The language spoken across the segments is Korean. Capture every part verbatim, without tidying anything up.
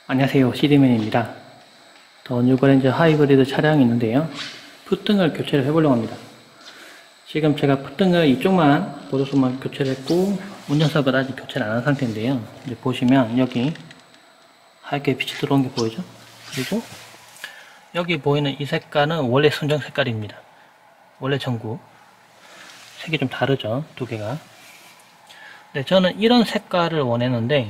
안녕하세요, 씨디맨입니다. 더 뉴그랜저 하이브리드 차량이 있는데요, 풋등을 교체를 해보려고 합니다. 지금 제가 풋등을 이쪽만 보조석만 교체를 했고 운전석을 아직 교체를 안 한 상태인데요, 이제 보시면 여기 하얗게 빛이 들어온 게 보이죠? 그리고 여기 보이는 이 색깔은 원래 순정 색깔입니다. 원래 전구 색이 좀 다르죠, 두 개가. 네, 저는 이런 색깔을 원했는데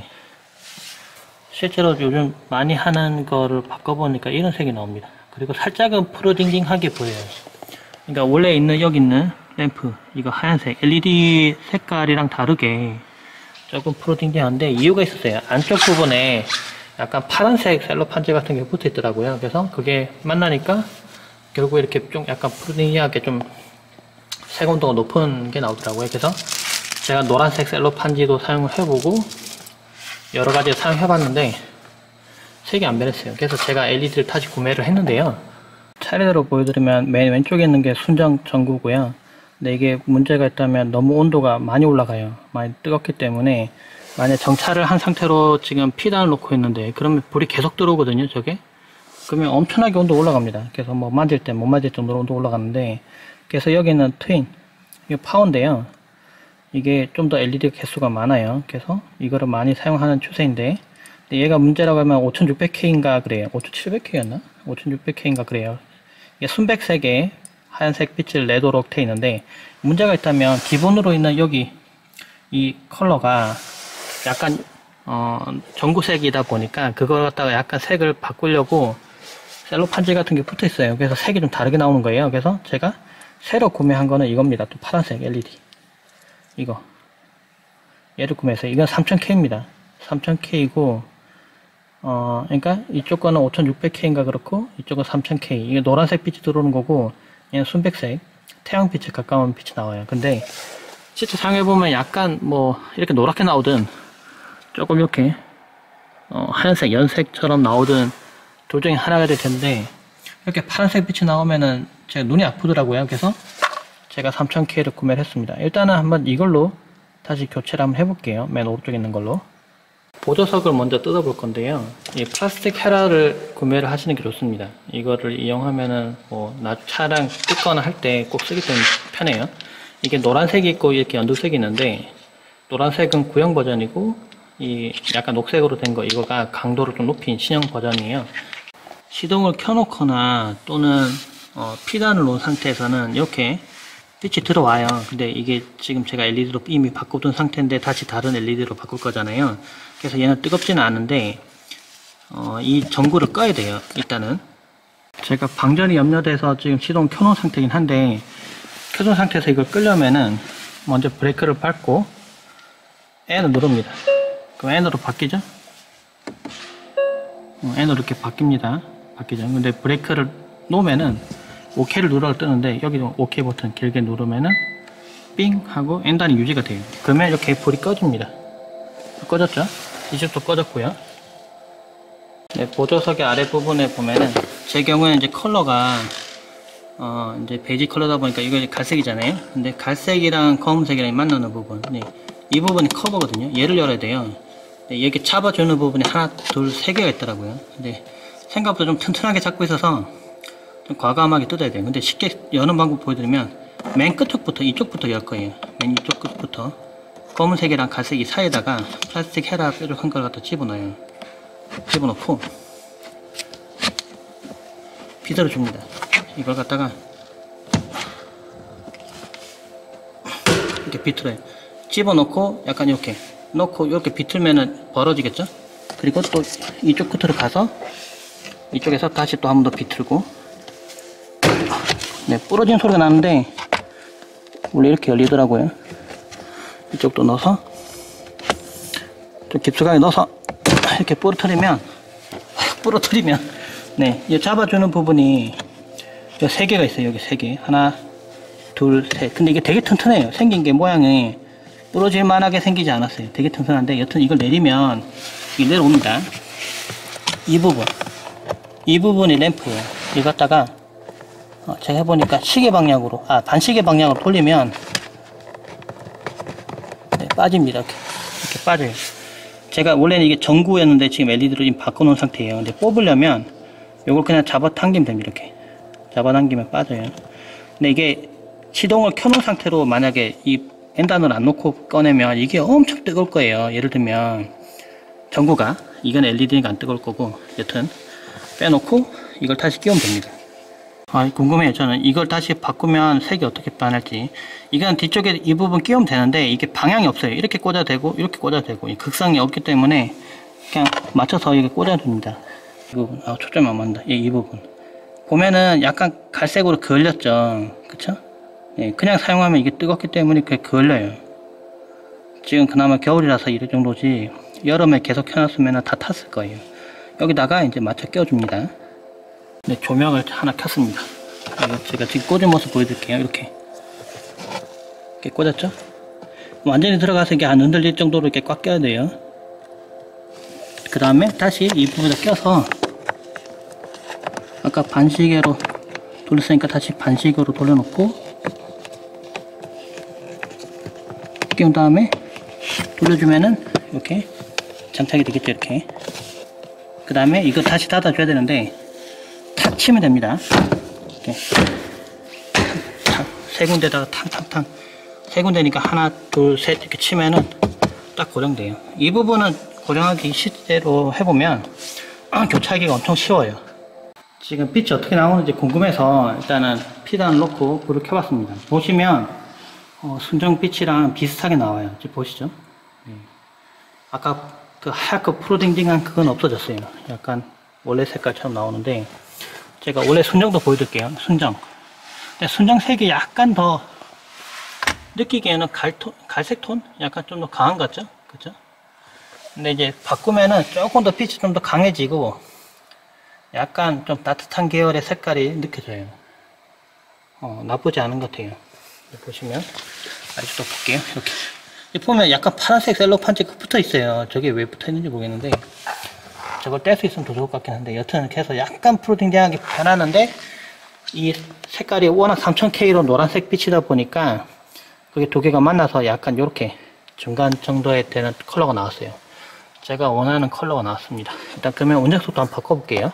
실제로 요즘 많이 하는 거를 바꿔보니까 이런 색이 나옵니다. 그리고 살짝은 프로딩딩하게 보여요. 그러니까 원래 있는 여기 있는 램프, 이거 하얀색 엘이디 색깔이랑 다르게 조금 프로딩딩한데 이유가 있었어요. 안쪽 부분에 약간 파란색 셀로판지 같은 게 붙어 있더라고요. 그래서 그게 만나니까 결국 이렇게 좀 약간 프로딩딩하게 좀 색온도가 높은 게 나오더라고요. 그래서 제가 노란색 셀로판지도 사용을 해보고 여러 가지 사용해봤는데 색이 안 변했어요. 그래서 제가 엘이디를 다시 구매를 했는데요, 차례대로 보여드리면 맨 왼쪽에 있는 게 순정 전구고요. 근데 이게 문제가 있다면 너무 온도가 많이 올라가요. 많이 뜨겁기 때문에 만약 정차를 한 상태로 지금 피단을 놓고 있는데 그러면 불이 계속 들어오거든요, 저게. 그러면 엄청나게 온도 올라갑니다. 그래서 뭐 만질 때 못 만질 정도로 온도 올라가는데, 그래서 여기는 트윈, 이게 파워인데요, 이게 좀 더 엘이디 개수가 많아요. 그래서 이거를 많이 사용하는 추세인데, 얘가 문제라고 하면 오천육백 케이인가 그래요. 오천칠백 케이였나? 오천육백 케이인가 그래요. 이게 순백색의 하얀색 빛을 내도록 돼 있는데, 문제가 있다면 기본으로 있는 여기 이 컬러가 약간 어, 전구색이다 보니까 그걸 갖다가 약간 색을 바꾸려고 셀로판지 같은 게 붙어 있어요. 그래서 색이 좀 다르게 나오는 거예요. 그래서 제가 새로 구매한 거는 이겁니다. 또 파란색 엘이디 이거 얘를 구매했어요. 이건 삼천 케이입니다. 삼천 케이고 어 그러니까 이쪽 거는 오천육백 케이인가 그렇고 이쪽은 삼천 케이. 이게 노란색 빛이 들어오는 거고 얘는 순백색 태양빛에 가까운 빛이 나와요. 근데 실제 사용해보면 약간 뭐 이렇게 노랗게 나오든 조금 이렇게 어 하얀색 연색처럼 나오든 둘 중에 하나가 될 텐데, 이렇게 파란색 빛이 나오면은 제 눈이 아프더라고요. 그래서 제가 삼천 케이를 구매를 했습니다. 일단은 한번 이걸로 다시 교체를 한번 해볼게요. 맨 오른쪽에 있는 걸로. 보조석을 먼저 뜯어볼 건데요, 이 플라스틱 헤라를 구매를 하시는 게 좋습니다. 이거를 이용하면은 뭐 나 차량 뜯거나 할 때 꼭 쓰기 때문에 편해요. 이게 노란색이 있고 이렇게 연두색이 있는데, 노란색은 구형 버전이고 이 약간 녹색으로 된 거 이거가 강도를 좀 높인 신형 버전이에요. 시동을 켜놓거나 또는 어, 피단을 놓은 상태에서는 이렇게 빛이 들어와요. 근데 이게 지금 제가 엘이디로 이미 바꿔둔 상태인데 다시 다른 엘이디로 바꿀 거잖아요. 그래서 얘는 뜨겁지는 않은데 어, 이 전구를 꺼야 돼요. 일단은 제가 방전이 염려돼서 지금 시동 켜놓은 상태긴 한데, 켜둔 상태에서 이걸 끄려면은 먼저 브레이크를 밟고 N을 누릅니다. 그럼 N으로 바뀌죠? 어, N으로 이렇게 바뀝니다. 바뀌죠. 근데 브레이크를 놓으면은 오케이를 누르라고 뜨는데, 여기 오케이 버튼 길게 누르면은 삥 하고 N단이 유지가 돼요. 그러면 이렇게 불이 꺼집니다. 꺼졌죠? 이쪽도 꺼졌고요. 네, 보조석의 아랫부분에 보면은 제 경우에는 이제 컬러가 어 이제 베이지 컬러다 보니까 이거 이제 갈색이잖아요. 근데 갈색이랑 검은색이랑 만나는 부분, 네, 이 부분이 커버거든요. 얘를 열어야 돼요. 네, 이렇게 잡아주는 부분이 하나, 둘, 세 개가 있더라고요. 근데 생각보다 좀 튼튼하게 잡고 있어서 좀 과감하게 뜯어야 돼요. 근데 쉽게 여는 방법 보여드리면 맨 끝쪽부터, 이쪽부터 열 거예요. 맨 이쪽 끝부터 검은색이랑 갈색 이 사이에다가 플라스틱 헤라 뾰족한 걸 갖다 집어넣어요. 집어넣고 비틀어 줍니다. 이걸 갖다가 이렇게 비틀어요. 집어넣고 약간 이렇게 넣고 이렇게 비틀면은 벌어지겠죠? 그리고 또 이쪽 끝으로 가서 이쪽에서 다시 또 한 번 더 비틀고, 네, 부러진 소리가 나는데 원래 이렇게 열리더라고요. 이쪽도 넣어서 좀 깊숙하게 넣어서 이렇게 부러뜨리면 부러뜨리면 네, 이 잡아주는 부분이 세 개가 있어요. 여기 세 개, 하나, 둘, 셋. 근데 이게 되게 튼튼해요. 생긴 게 모양이 부러질 만하게 생기지 않았어요. 되게 튼튼한데, 여튼 이걸 내리면 이게 내려옵니다. 이 부분, 이 부분이 램프예요. 이거 갖다가 어, 제가 해보니까 시계 방향으로, 아 반시계 방향으로 돌리면 네, 빠집니다. 이렇게, 이렇게 빠져요. 제가 원래는 이게 전구였는데 지금 엘이디로 지금 바꿔놓은 상태예요. 근데 뽑으려면 이걸 그냥 잡아당기면 됩니다. 이렇게 잡아당기면 빠져요. 근데 이게 시동을 켜놓은 상태로 만약에 이 엔단을 안 놓고 꺼내면 이게 엄청 뜨거울 거예요. 예를 들면 전구가, 이건 엘이디니까 안 뜨거울 거고, 여튼 빼놓고 이걸 다시 끼우면 됩니다. 아, 궁금해요. 저는 이걸 다시 바꾸면 색이 어떻게 변할지. 이건 뒤쪽에 이 부분 끼우면 되는데 이게 방향이 없어요. 이렇게 꽂아도 되고 이렇게 꽂아도 되고, 이 극성이 없기 때문에 그냥 맞춰서 이게 꽂아줍니다. 이 부분, 아 초점이 안 맞는다. 이, 이 부분 보면은 약간 갈색으로 그을렸죠, 그쵸? 예, 그냥 사용하면 이게 뜨겁기 때문에 그게 그을려요. 지금 그나마 겨울이라서 이럴 정도지 여름에 계속 켜놨으면 다 탔을 거예요. 여기다가 이제 맞춰 껴줍니다. 네, 조명을 하나 켰습니다. 제가 지금 꽂은 모습 보여드릴게요. 이렇게 이렇게 꽂았죠? 완전히 들어가서 이게 안 흔들릴 정도로 이렇게 꽉 껴야 돼요. 그 다음에 다시 이 부분에 껴서 아까 반시계로 돌렸으니까 다시 반시계로 돌려놓고 끼운 다음에 돌려주면은 이렇게 장착이 되겠죠. 이렇게. 그 다음에 이거 다시 닫아줘야 되는데 탁 치면 됩니다. 이렇게 탁, 세 군데다가 탕탕탕, 세 군데니까 하나 둘 셋 이렇게 치면은 딱 고정돼요. 이 부분은 고정하기 실제로 해보면 아, 교체하기가 엄청 쉬워요. 지금 빛이 어떻게 나오는지 궁금해서 일단은 피단을 놓고 불을 켜봤습니다. 보시면 어, 순정빛이랑 비슷하게 나와요. 지금 보시죠. 네. 아까 그 하얗고 푸르딩딩한 그건 없어졌어요. 약간 원래 색깔처럼 나오는데, 제가 원래 순정도 보여드릴게요. 순정. 근데 순정 색이 약간 더 느끼기에는 갈톤, 갈색 톤? 약간 좀 더 강한 것 같죠? 그쵸? 근데 이제 바꾸면은 조금 더 빛이 좀 더 강해지고 약간 좀 따뜻한 계열의 색깔이 느껴져요. 어, 나쁘지 않은 것 같아요. 보시면 아직도 볼게요. 이렇게 보면 약간 파란색 셀로판지가 붙어 있어요. 저게 왜 붙어 있는지 모르겠는데 저걸 뗄 수 있으면 더 좋을 것 같긴 한데, 여튼 이렇게 해서 약간 푸르딩딩하게 변하는데 이 색깔이 워낙 삼천 케이로 노란색 빛이다 보니까 그게 두 개가 만나서 약간 이렇게 중간 정도에 되는 컬러가 나왔어요. 제가 원하는 컬러가 나왔습니다. 일단 그러면 운전석도 한번 바꿔볼게요.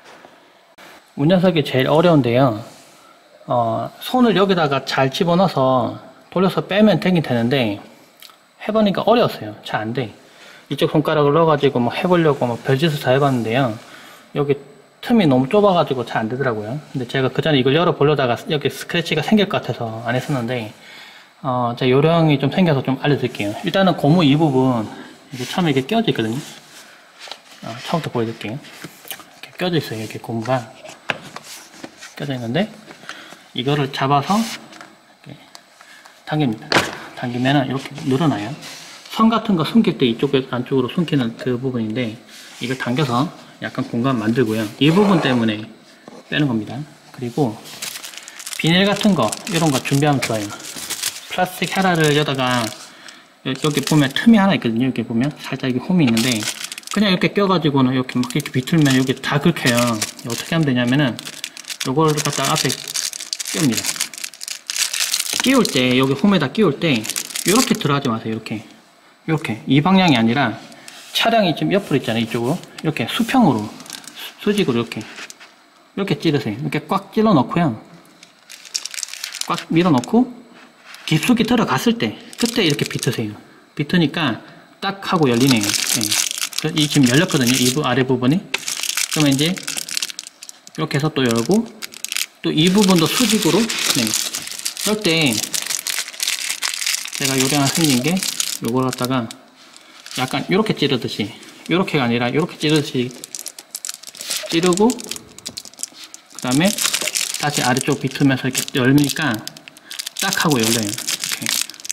운전석이 제일 어려운데요. 어, 손을 여기다가 잘 집어넣어서 돌려서 빼면 되긴 되는데 해보니까 어려웠어요. 잘 안 돼. 이쪽 손가락을 넣어가지고 뭐 해보려고 뭐 별짓을 다 해봤는데요. 여기 틈이 너무 좁아가지고 잘 안 되더라고요. 근데 제가 그 전에 이걸 열어보려다가 여기 스크래치가 생길 것 같아서 안 했었는데, 어, 제가 요령이 좀 생겨서 좀 알려드릴게요. 일단은 고무 이 부분, 이게 처음에 이게 껴져 있거든요. 어, 처음부터 보여드릴게요. 이렇게 껴져 있어요. 이렇게 고무가 껴져 있는데, 이거를 잡아서 이렇게 당깁니다. 당기면은 이렇게 늘어나요. 선 같은 거 숨길 때 이쪽 안쪽으로 숨기는 그 부분인데, 이걸 당겨서 약간 공간 만들고요. 이 부분 때문에 빼는 겁니다. 그리고 비닐 같은 거 이런 거 준비하면 좋아요. 플라스틱 헤라를 여다가 여기 보면 틈이 하나 있거든요. 이렇게 보면 살짝 이게 홈이 있는데 그냥 이렇게 껴가지고는 이렇게 막 이렇게 비틀면 여기 다 긁혀요. 어떻게 하면 되냐면은 요거를 갖다 앞에 끼웁니다. 끼울 때 여기 홈에다 끼울 때 이렇게 들어가지 마세요. 이렇게 이렇게 이 방향이 아니라 차량이 지금 옆으로 있잖아요. 이쪽으로 이렇게 수평으로 수직으로 이렇게 이렇게 찌르세요. 이렇게 꽉 찔러 넣고요. 꽉 밀어 넣고 깊숙이 들어갔을 때 그때 이렇게 비트세요. 비트니까 딱 하고 열리네요. 네. 이 지금 열렸거든요. 이 아래 부분이. 그러면 이제 이렇게 해서 또 열고 또 이 부분도 수직으로. 네. 이럴 때 제가 요령 하나 생긴 게 요걸 갖다가 약간 이렇게 찌르듯이, 이렇게가 아니라 이렇게 찌르듯이 찌르고 그 다음에 다시 아래쪽 비트면서 이렇게 열니까 딱 하고 열려요. 이렇게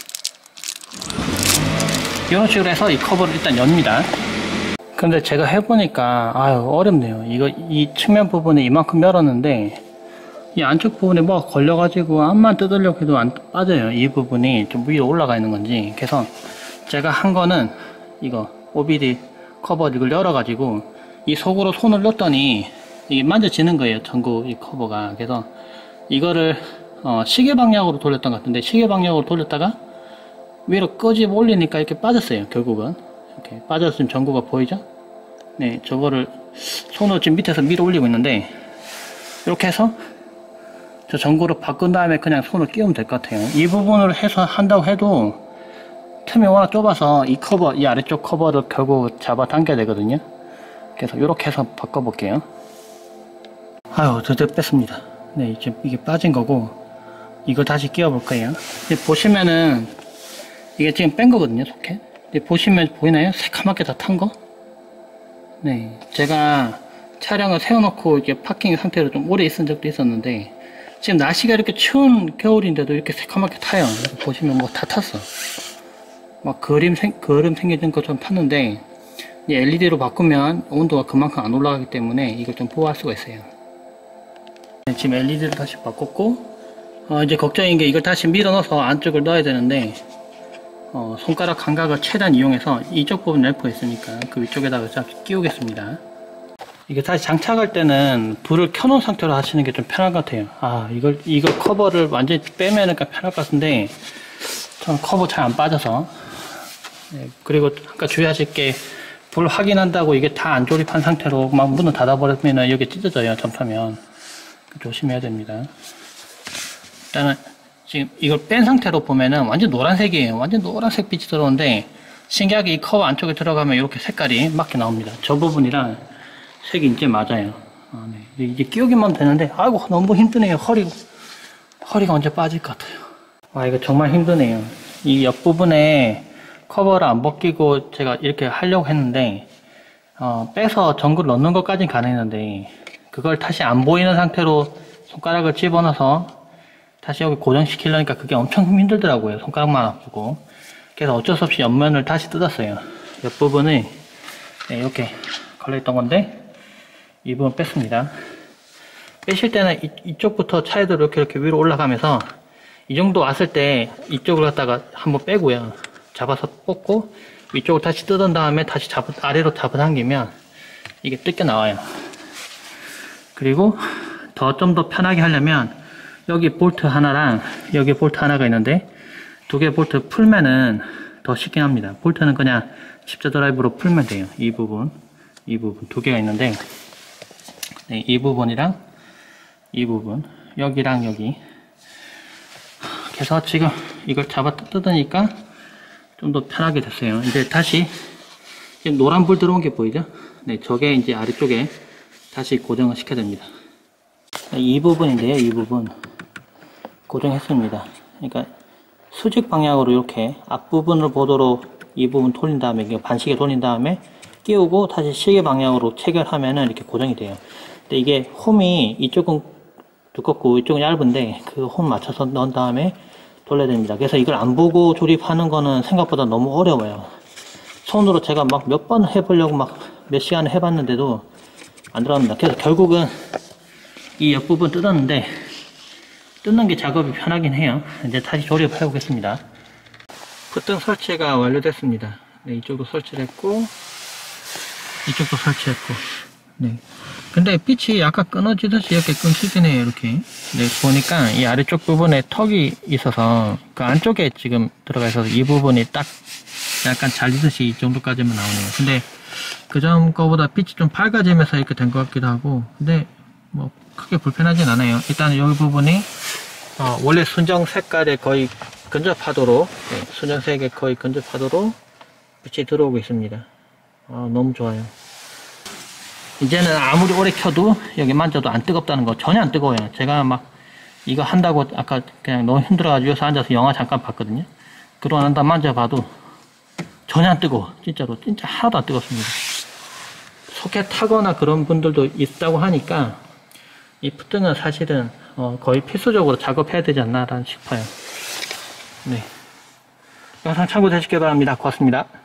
이런 식으로 해서 이 커버를 일단 엽니다. 근데 제가 해보니까 아유 어렵네요. 이거 이 측면 부분에 이만큼 열었는데 이 안쪽 부분에 뭐가 걸려가지고 암만 뜯으려고 해도 안 빠져요. 이 부분이 좀 위로 올라가 있는 건지. 그래서 제가 한 거는 이거 오비디 커버 이걸 열어가지고 이 속으로 손을 넣었더니 이게 만져지는 거예요. 전구 이 커버가. 그래서 이거를 어, 시계 방향으로 돌렸던 것 같은데 시계 방향으로 돌렸다가 위로 끄집어 올리니까 이렇게 빠졌어요. 결국은 이렇게 빠졌으면 전구가 보이죠? 네, 저거를 손으로 지금 밑에서 밀어 올리고 있는데, 이렇게 해서 저 전구로 바꾼 다음에 그냥 손을 끼우면 될 것 같아요. 이 부분을 해서 한다고 해도 틈이 워낙 좁아서 이 커버, 이 아래쪽 커버를 결국 잡아 당겨야 되거든요. 그래서 이렇게 해서 바꿔 볼게요. 아유, 드디어 뺐습니다. 네, 이제 이게 빠진 거고, 이거 다시 끼워 볼 거예요. 보시면은 이게 지금 뺀 거거든요, 소켓. 근데 보시면 보이나요? 새카맣게 다 탄 거? 네, 제가 차량을 세워놓고 이게 파킹 상태로 좀 오래 있은 적도 있었는데, 지금 날씨가 이렇게 추운 겨울인데도 이렇게 새카맣게 타요. 보시면 뭐 다 탔어. 막 그림 생, 그름 생겨진 것처럼 탔는데, 엘이디로 바꾸면 온도가 그만큼 안 올라가기 때문에 이걸 좀 보호할 수가 있어요. 네, 지금 엘이디를 다시 바꿨고, 어, 이제 걱정인 게 이걸 다시 밀어 넣어서 안쪽을 넣어야 되는데, 어, 손가락 감각을 최대한 이용해서 이쪽 부분 램프 있으니까 그 위쪽에다가 잠시 끼우겠습니다. 이게 다시 장착할 때는 불을 켜놓은 상태로 하시는 게 좀 편할 것 같아요. 아, 이걸, 이거 커버를 완전히 빼면은 편할 것 같은데, 저는 커버 잘 안 빠져서. 네, 그리고 아까 주의하실 게, 불 확인한다고 이게 다 안 조립한 상태로 막 문을 닫아버리면 여기 찢어져요, 점프하면. 조심해야 됩니다. 일단은, 지금 이걸 뺀 상태로 보면은 완전 노란색이에요. 완전 노란색 빛이 들어오는데, 신기하게 이 커버 안쪽에 들어가면 이렇게 색깔이 맞게 나옵니다. 저 부분이랑 색이 이제 맞아요. 아, 네. 이제 끼우기만 되는데, 아이고, 너무 힘드네요. 허리, 허리가 언제 빠질 것 같아요. 와, 이거 정말 힘드네요. 이 옆부분에 커버를 안 벗기고 제가 이렇게 하려고 했는데, 어, 빼서 전구를 넣는 것까진 가능했는데, 그걸 다시 안 보이는 상태로 손가락을 집어넣어서 다시 여기 고정시키려니까 그게 엄청 힘들더라고요. 손가락만 아프고. 그래서 어쩔 수 없이 옆면을 다시 뜯었어요. 옆부분이 네, 이렇게 걸려있던 건데, 이 부분 뺐습니다. 빼실 때는 이, 이쪽부터 차에도 이렇게 이렇게 위로 올라가면서 이 정도 왔을 때 이쪽을 갖다가 한번 빼고요. 잡아서 뽑고 위쪽을 다시 뜯은 다음에 다시 잡, 아래로 잡아당기면 이게 뜯겨 나와요. 그리고 더 좀 더 편하게 하려면 여기 볼트 하나랑 여기 볼트 하나가 있는데 두 개 볼트 풀면은 더 쉽긴 합니다. 볼트는 그냥 십자 드라이브로 풀면 돼요. 이 부분, 이 부분 두 개가 있는데 네, 이 부분이랑 이 부분, 여기랑 여기. 그래서 지금 이걸 잡아 뜯으니까 좀 더 편하게 됐어요. 이제 다시 지금 노란 불 들어온 게 보이죠? 네, 저게 이제 아래쪽에 다시 고정을 시켜야 됩니다. 이 부분인데요, 이 부분 고정했습니다. 그러니까 수직 방향으로 이렇게 앞부분을 보도록 이 부분 돌린 다음에 반시계 돌린 다음에 끼우고 다시 시계 방향으로 체결하면은 이렇게 고정이 돼요. 근데 이게 홈이 이쪽은 두껍고 이쪽은 얇은데 그 홈 맞춰서 넣은 다음에 돌려야 됩니다. 그래서 이걸 안 보고 조립하는 거는 생각보다 너무 어려워요. 손으로 제가 막 몇 번 해보려고 막 몇 시간을 해봤는데도 안 들어갑니다. 그래서 결국은 이 옆부분 뜯었는데 뜯는 게 작업이 편하긴 해요. 이제 다시 조립해 보겠습니다. 푸등 설치가 완료됐습니다. 네, 이쪽도 설치를 했고 이쪽도 설치했고 네. 근데 빛이 약간 끊어지듯이 이렇게 끊기긴 해요. 이렇게 네, 보니까 이 아래쪽 부분에 턱이 있어서 그 안쪽에 지금 들어가 있어서 이 부분이 딱 약간 잘리듯이 이 정도까지만 나오네요. 근데 그전 거보다 빛이 좀 밝아지면서 이렇게 된 것 같기도 하고 근데 뭐 크게 불편하진 않아요. 일단 여기 부분이 어, 원래 순정 색깔에 거의 근접하도록 네, 순정색에 거의 근접하도록 빛이 들어오고 있습니다. 어, 너무 좋아요. 이제는 아무리 오래 켜도 여기 만져도 안 뜨겁다는 거 전혀 안 뜨거워요. 제가 막 이거 한다고 아까 그냥 너무 힘들어가지고 여기서 앉아서 영화 잠깐 봤거든요. 그러고 난 다음 만져봐도 전혀 안 뜨거워. 진짜로 진짜 하나도 안 뜨겁습니다. 소켓 타거나 그런 분들도 있다고 하니까 이 푸등은 사실은 어 거의 필수적으로 작업해야 되지 않나 싶어요. 네. 영상 참고되시길 바랍니다. 고맙습니다.